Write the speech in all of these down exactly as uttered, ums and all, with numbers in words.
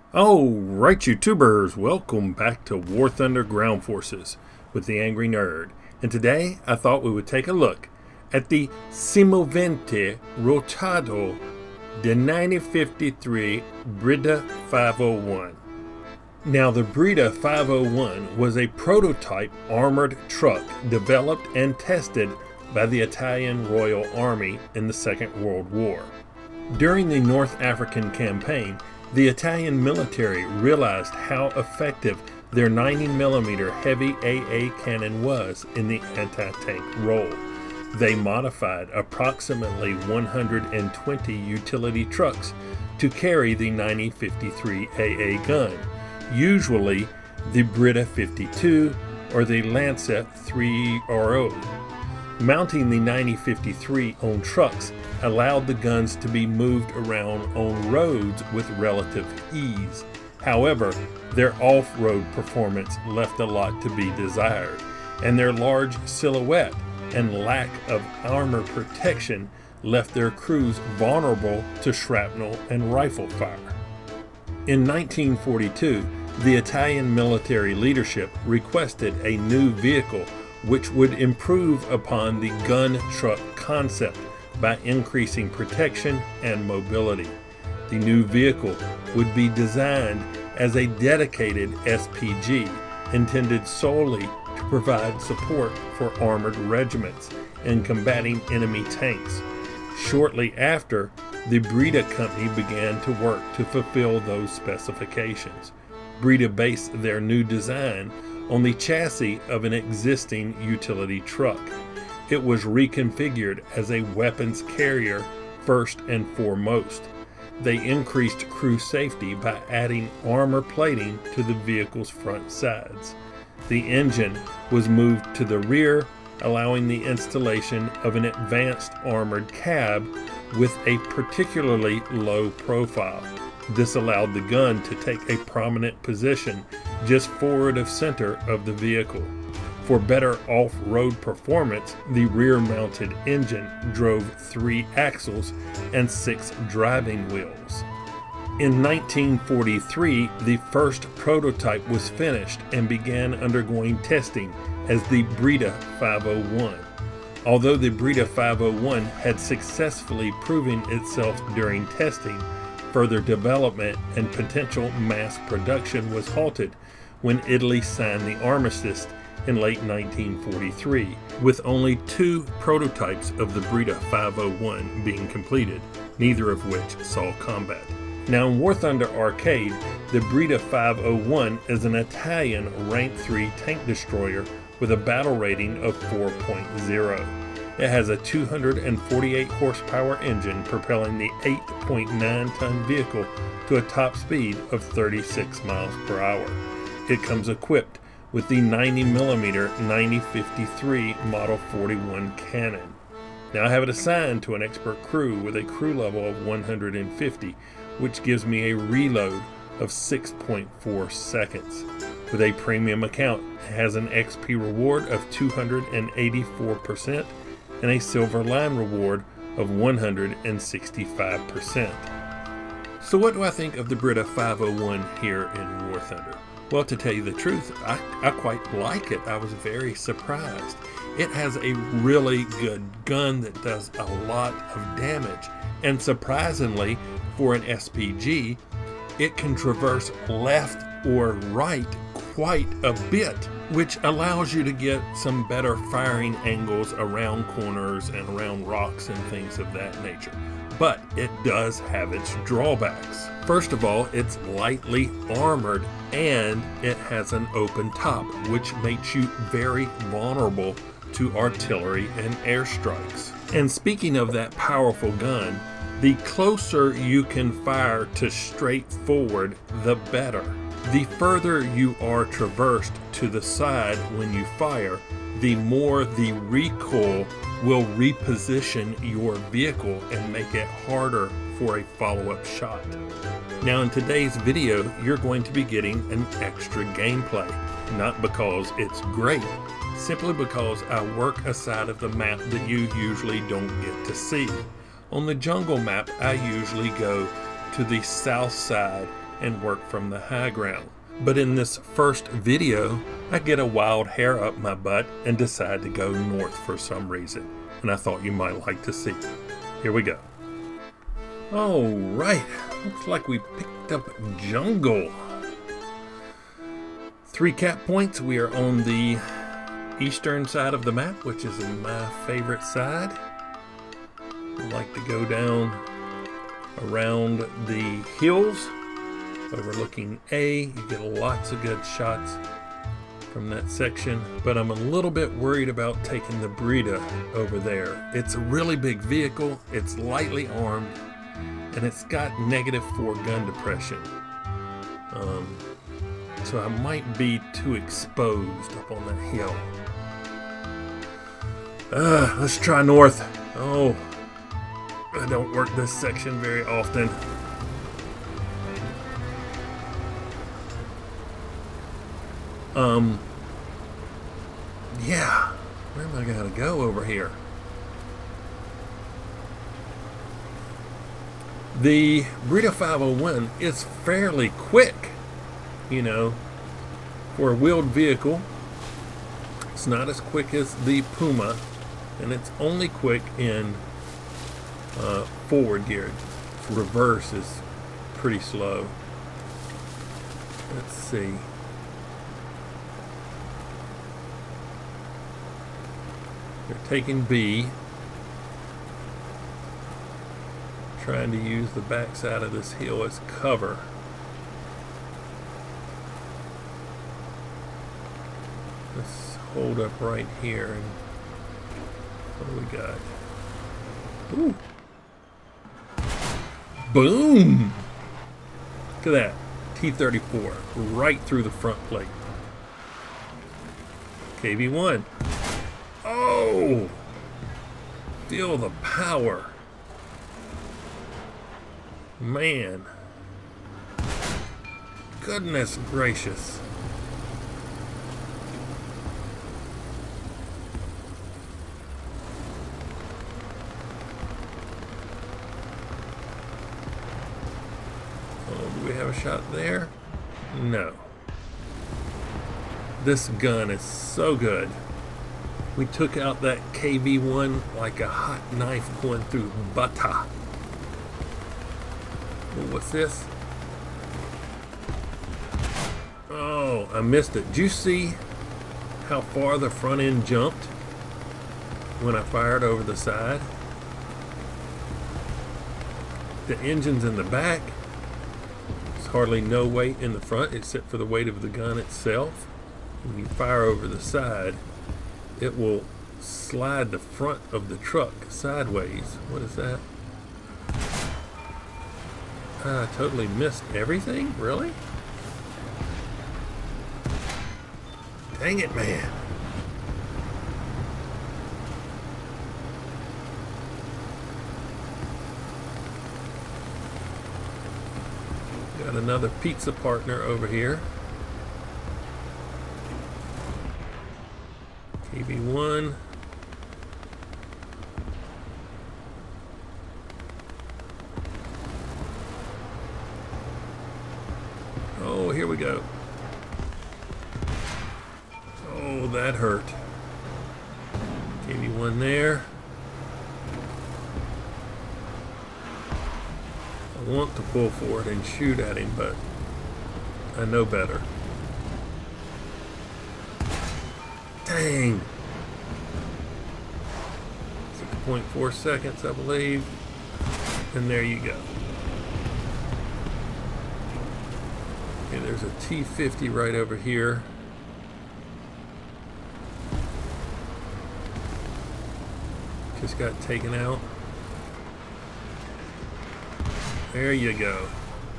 All right, YouTubers, welcome back to War Thunder Ground Forces with the Angry Nerd. And today I thought we would take a look at the Semovente Rotado de nine fifty-three Breda five oh one. Now, the Breda five oh one was a prototype armored truck developed and tested by the Italian Royal Army in the Second World War. During the North African campaign, the Italian military realized how effective their ninety millimeter heavy A A cannon was in the anti-tank role. They modified approximately one hundred twenty utility trucks to carry the nine fifty-three A A gun, usually the Breda fifty-two or the Lancet three R O. Mounting the nine fifty-three on trucks allowed the guns to be moved around on roads with relative ease. However, their off-road performance left a lot to be desired, and their large silhouette and lack of armor protection left their crews vulnerable to shrapnel and rifle fire. In nineteen forty-two, the Italian military leadership requested a new vehicle which would improve upon the gun truck concept by increasing protection and mobility. The new vehicle would be designed as a dedicated S P G intended solely to provide support for armored regiments in combating enemy tanks. Shortly after, the Breda company began to work to fulfill those specifications. Breda based their new design on the chassis of an existing utility truck. It was reconfigured as a weapons carrier first and foremost. They increased crew safety by adding armor plating to the vehicle's front sides. The engine was moved to the rear, allowing the installation of an advanced armored cab with a particularly low profile. This allowed the gun to take a prominent position just forward of center of the vehicle. For better off-road performance, the rear-mounted engine drove three axles and six driving wheels. In nineteen forty-three, the first prototype was finished and began undergoing testing as the Breda five oh one. Although the Breda five oh one had successfully proven itself during testing, further development and potential mass production was halted when Italy signed the armistice in late nineteen forty-three, with only two prototypes of the Breda five oh one being completed, neither of which saw combat. Now, in War Thunder Arcade, the Breda five oh one is an Italian Rank three tank destroyer with a battle rating of four point oh. It has a two hundred forty-eight horsepower engine propelling the eight point nine ton vehicle to a top speed of thirty-six miles per hour. It comes equipped with the ninety millimeter nine fifty-three Model forty-one cannon. Now, I have it assigned to an expert crew with a crew level of one hundred fifty, which gives me a reload of six point four seconds. With a premium account, it has an X P reward of two hundred eighty-four percent and a silver line reward of one hundred sixty-five percent. So what do I think of the Breda five oh one here in War Thunder? Well, to tell you the truth, I, I quite like it. I was very surprised. It has a really good gun that does a lot of damage. And surprisingly, for an S P G, it can traverse left or right quite a bit, which allows you to get some better firing angles around corners and around rocks and things of that nature. But it does have its drawbacks. First of all, it's lightly armored and it has an open top, which makes you very vulnerable to artillery and airstrikes. And speaking of that powerful gun, the closer you can fire to straight forward, the better. The further you are traversed to the side when you fire, the more the recoil will reposition your vehicle and make it harder for a follow-up shot. Now, in today's video, you're going to be getting an extra gameplay, not because it's great, simply because I work a side of the map that you usually don't get to see. On the jungle map, I usually go to the south side and work from the high ground. But in this first video, I get a wild hair up my butt and decide to go north for some reason. And I thought you might like to see. Here we go. All right, looks like we picked up jungle. Three cap points. We are on the eastern side of the map, which is my favorite side. I like to go down around the hills overlooking A. You get lots of good shots from that section, but I'm a little bit worried about taking the Breda over there. It's a really big vehicle, it's lightly armed, and it's got negative four gun depression. Um, so I might be too exposed up on that hill. Uh, let's try north. Oh, I don't work this section very often. Um, yeah, where am I gonna go over here? The Breda five oh one is fairly quick, you know, for a wheeled vehicle. It's not as quick as the Puma, and it's only quick in uh, forward gear. Reverse is pretty slow. Let's see. They're taking B. Trying to use the backside of this hill as cover. Let's hold up right here and what do we got? Ooh. Boom! Look at that. T thirty-four right through the front plate. K V one. Oh! Feel the power. Man. Goodness gracious. Oh, do we have a shot there? No. This gun is so good. We took out that K V one like a hot knife going through butter. Oh, what's this? Oh, I missed it. Did you see how far the front end jumped when I fired over the side? The engine's in the back. There's hardly no weight in the front except for the weight of the gun itself. When you fire over the side, it will slide the front of the truck sideways. What is that? I totally missed everything? Really? Dang it, man. Got another pizza partner over here. K V one. Oh, here we go. Oh, that hurt. K V one there. I want to pull forward and shoot at him, but I know better. Dang. six point four seconds, I believe. And there you go. Okay, there's a T fifty right over here. Just got taken out. There you go.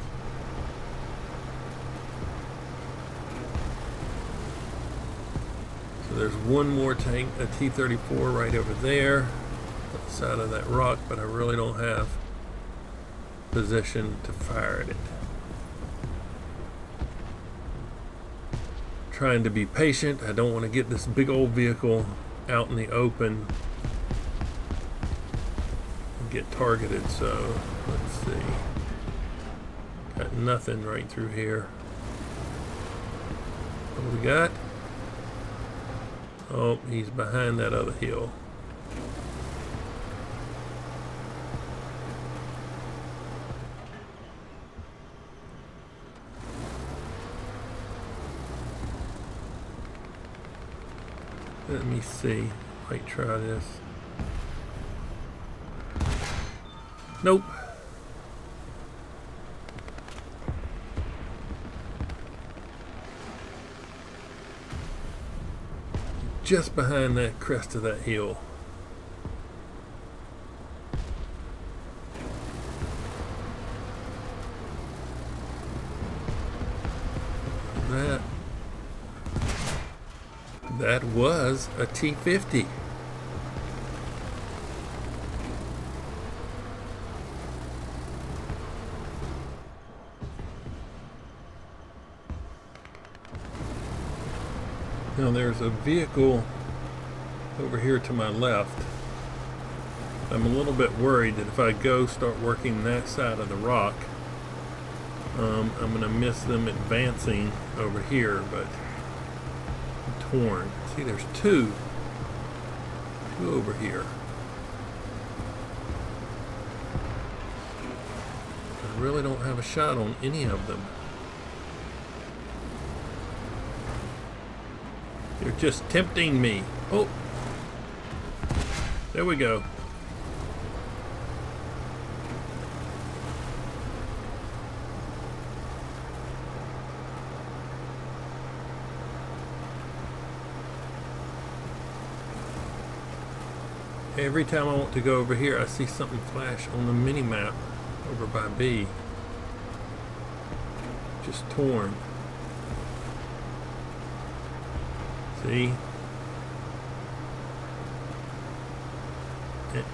So there's one more tank, a T thirty-four right over there, on the side of that rock, but I really don't have position to fire at it. Trying to be patient. I don't want to get this big old vehicle out in the open and get targeted, so let's see. Got nothing right through here. What do we got? Oh, he's behind that other hill. Let me see. Might try this. Nope. Just behind that crest of that hill. That that was a T fifty. Now there's a vehicle over here to my left. I'm a little bit worried that if I go start working that side of the rock, um, I'm going to miss them advancing over here, but I'm torn. See, there's two. Two over here. I really don't have a shot on any of them. They're just tempting me. Oh, there we go. Every time I want to go over here, I see something flash on the mini map over by B. Just torn. See? It.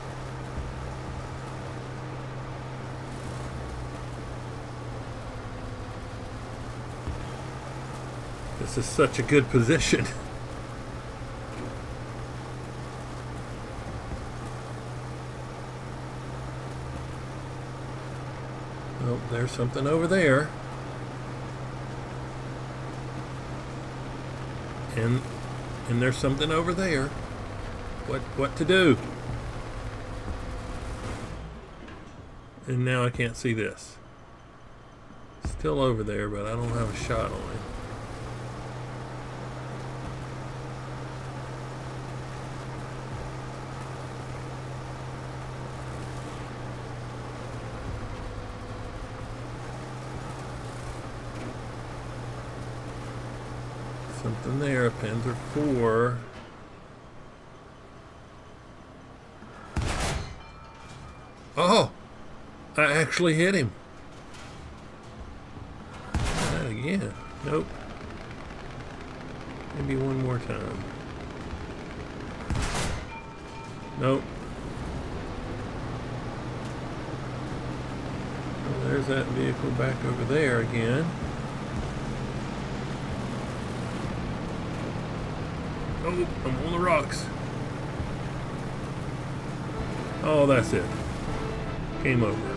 This is such a good position. Oh, there's something over there. And and there's something over there. What what to do? And now I can't see this. Still over there, but I don't have a shot on it. Something there, Panzer four. Oh! I actually hit him. That again. Nope. Maybe one more time. Nope. Well, there's that vehicle back over there again. Oh, I'm on the rocks. Oh, that's it. Game over.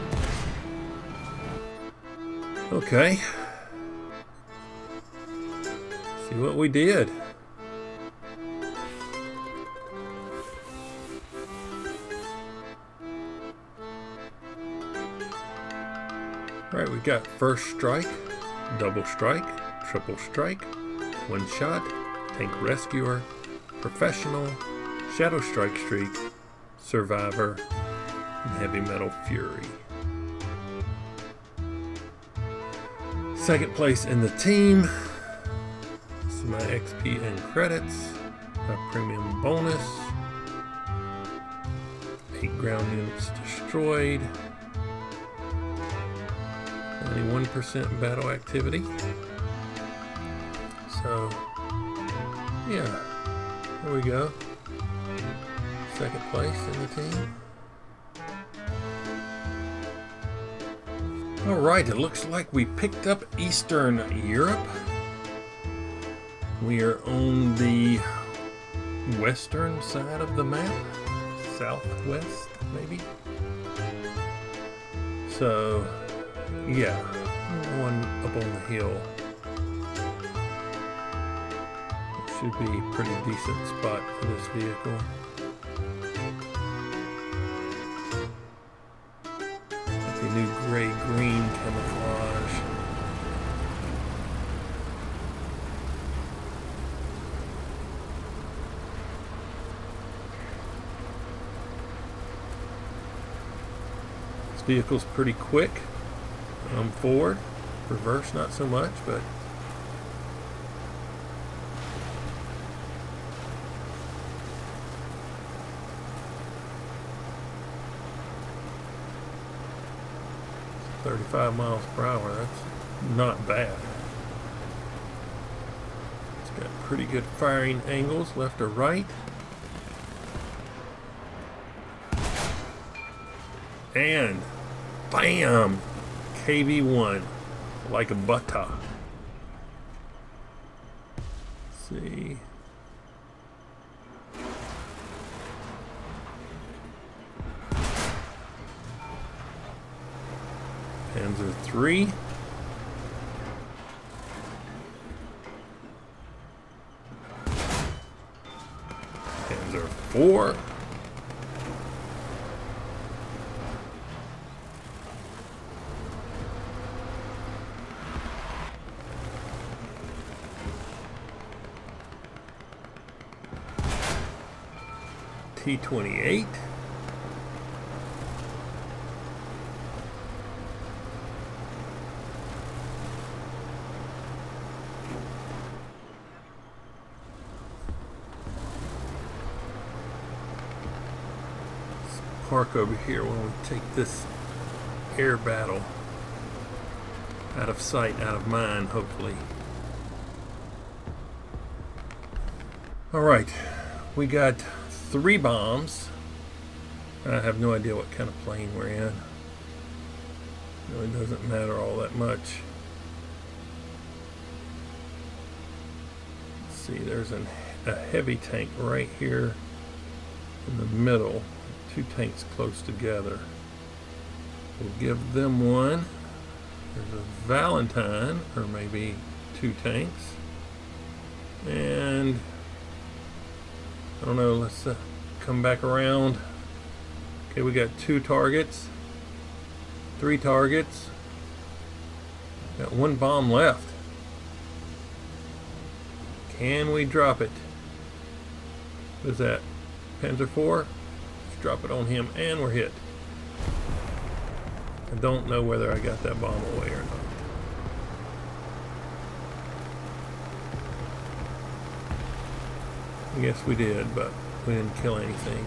Okay. See what we did. Alright, we got first strike, double strike, triple strike, one shot, tank rescuer, professional, shadow strike streak, survivor, and heavy metal fury. Second place in the team. This is my X P and credits, my premium bonus, eight ground units destroyed, ninety-one percent battle activity. So yeah, there we go. Second place in the team. Alright, it looks like we picked up Eastern Europe. We are on the western side of the map. Southwest, maybe. So, Yeah, one up on the hill. It should be a pretty decent spot for this vehicle. With the new gray-green camouflage. This vehicle's pretty quick. Um, forward, reverse not so much, but thirty-five miles per hour, that's not bad. It's got pretty good firing angles, left or right. And bam! K V one, like a butter. Let's see. Panzer three. Panzer four. T twenty-eight. Let's park over here when we take this air battle out of sight, out of mind, hopefully. All right, we got three bombs. I have no idea what kind of plane we're in. It really doesn't matter all that much. Let's see, there's an, a heavy tank right here in the middle. Two tanks close together. We'll give them one. There's a Valentine, or maybe two tanks. And I don't know, let's uh, come back around. Okay, we got two targets, three targets. Got one bomb left. Can we drop it? What is that? Panzer four? Let's drop it on him, and we're hit. I don't know whether I got that bomb away or not. I guess we did, but we didn't kill anything.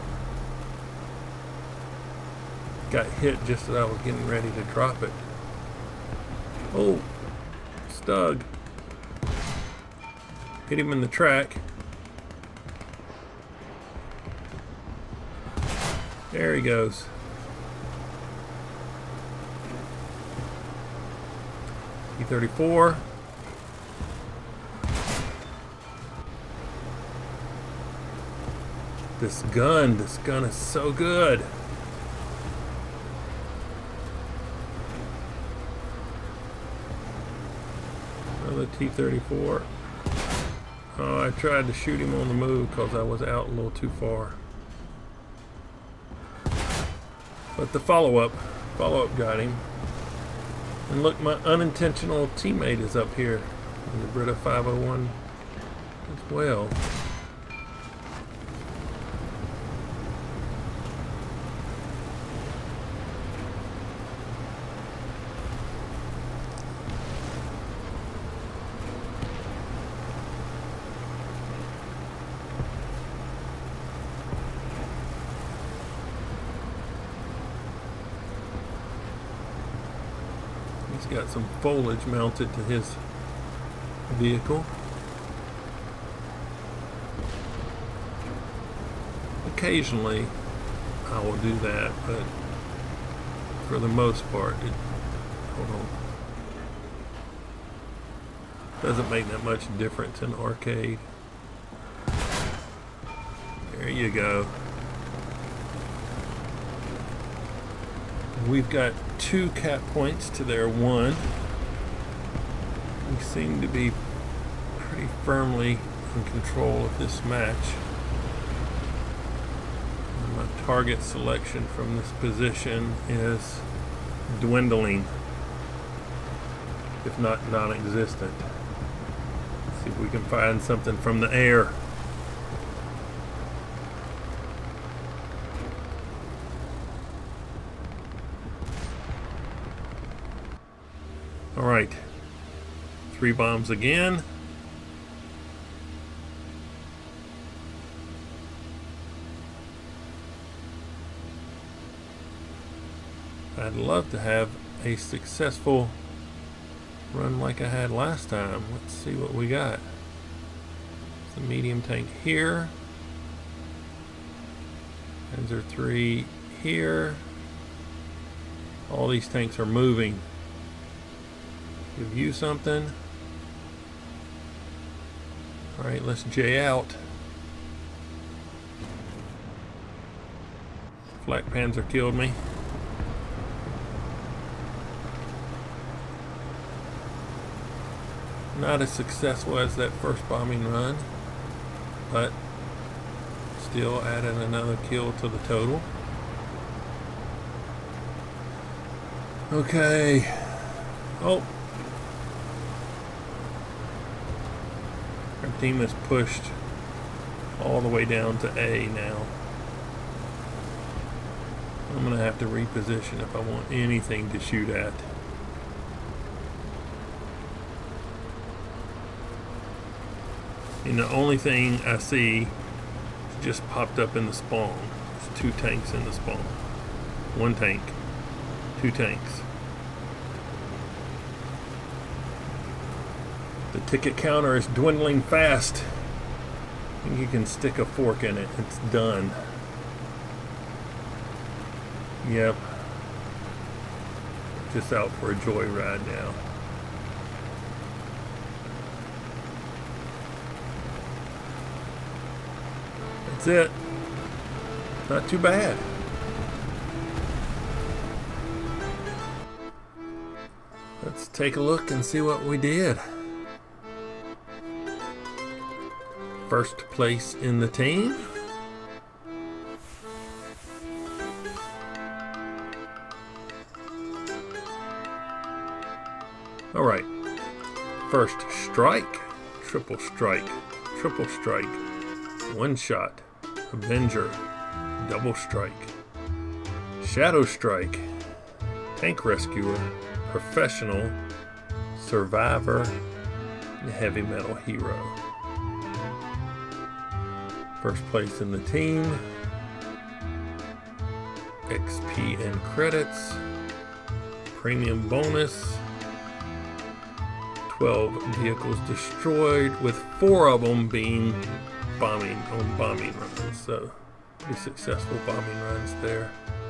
Got hit just as I was getting ready to drop it. Oh, Stug. Hit him in the track. There he goes. T thirty-four. This gun, this gun is so good. Another T thirty-four. Oh, I tried to shoot him on the move because I was out a little too far. But the follow-up, follow-up got him. And look, my unintentional teammate is up here in the Breda five oh one as well. He's got some foliage mounted to his vehicle. Occasionally I will do that, but for the most part it hold on. Doesn't make that much difference in arcade. There you go. We've got two cap points to their one. We seem to be pretty firmly in control of this match. And my target selection from this position is dwindling, if not non-existent. See if we can find something from the air. All right, three bombs again. I'd love to have a successful run like I had last time. Let's see what we got. It's a medium tank here. Panzer three here. All these tanks are moving. Give you something. All right, let's J out. Flak Panzer killed me. Not as successful as that first bombing run, but still added another kill to the total. Okay. Oh. Our team is pushed all the way down to A now. I'm gonna have to reposition if I want anything to shoot at. And the only thing I see just popped up in the spawn. There's two tanks in the spawn. One tank, two tanks. The ticket counter is dwindling fast. I think you can stick a fork in it. It's done. Yep. Just out for a joyride now. That's it. Not too bad. Let's take a look and see what we did. First place in the team. All right. First strike, triple strike, triple strike, one shot, Avenger, double strike, shadow strike, tank rescuer, professional, survivor, and heavy metal hero. First place in the team, X P and credits, premium bonus, twelve vehicles destroyed, with four of them being bombing on bombing runs. So pretty successful bombing runs there.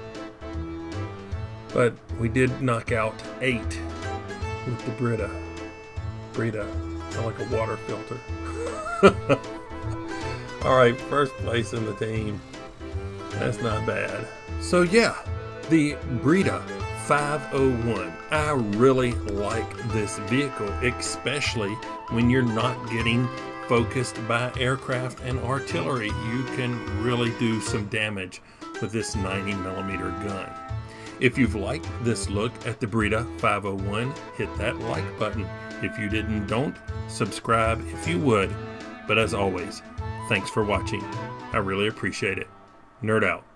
But we did knock out eight with the Breda. Breda, kind of like a water filter. All right, first place in the team. That's not bad. So yeah, the Breda five oh one. I really like this vehicle, especially when you're not getting focused by aircraft and artillery. You can really do some damage with this ninety millimeter gun. If you've liked this look at the Breda five oh one, hit that like button. If you didn't, don't. Subscribe if you would. But as always, thanks for watching. I really appreciate it. Nerd out.